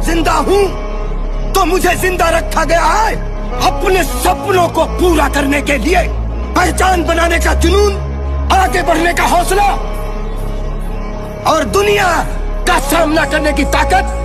जिंदा हूँ तो मुझे जिंदा रखा गया है अपने सपनों को पूरा करने के लिए। पहचान बनाने का जुनून, आगे बढ़ने का हौसला और दुनिया का सामना करने की ताकत